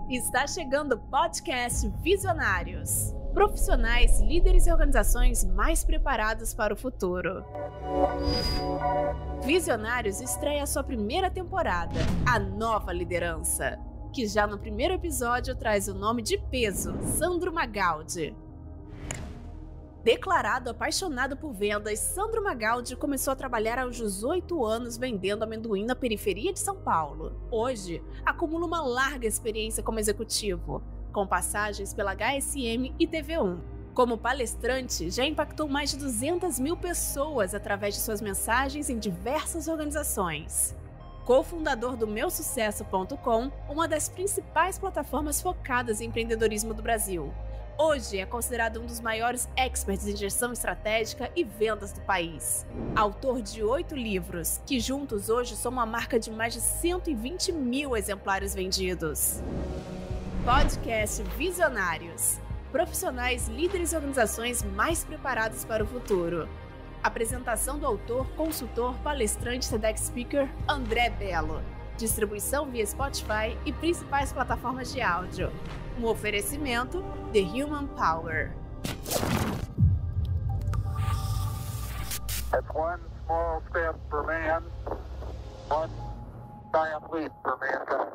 Está chegando o podcast Visionários. Profissionais, líderes e organizações mais preparados para o futuro. Visionários estreia a sua primeira temporada, A Nova Liderança, que já no primeiro episódio traz o nome de peso, Sandro Magaldi. Declarado apaixonado por vendas, Sandro Magaldi começou a trabalhar aos 18 anos vendendo amendoim na periferia de São Paulo. Hoje, acumula uma larga experiência como executivo, com passagens pela HSM e TV1. Como palestrante, já impactou mais de 200 mil pessoas através de suas mensagens em diversas organizações. Co-fundador do meusucesso.com, uma das principais plataformas focadas em empreendedorismo do Brasil. Hoje é considerado um dos maiores experts em gestão estratégica e vendas do país. Autor de 8 livros, que juntos hoje são uma marca de mais de 120 mil exemplares vendidos. Podcast Visionários. Profissionais, líderes e organizações mais preparados para o futuro. Apresentação do autor, consultor, palestrante, TEDx Speaker, André Bello. Distribuição via Spotify e principais plataformas de áudio. Um oferecimento The Human Power. That's one small step for man, one giant leap for mankind.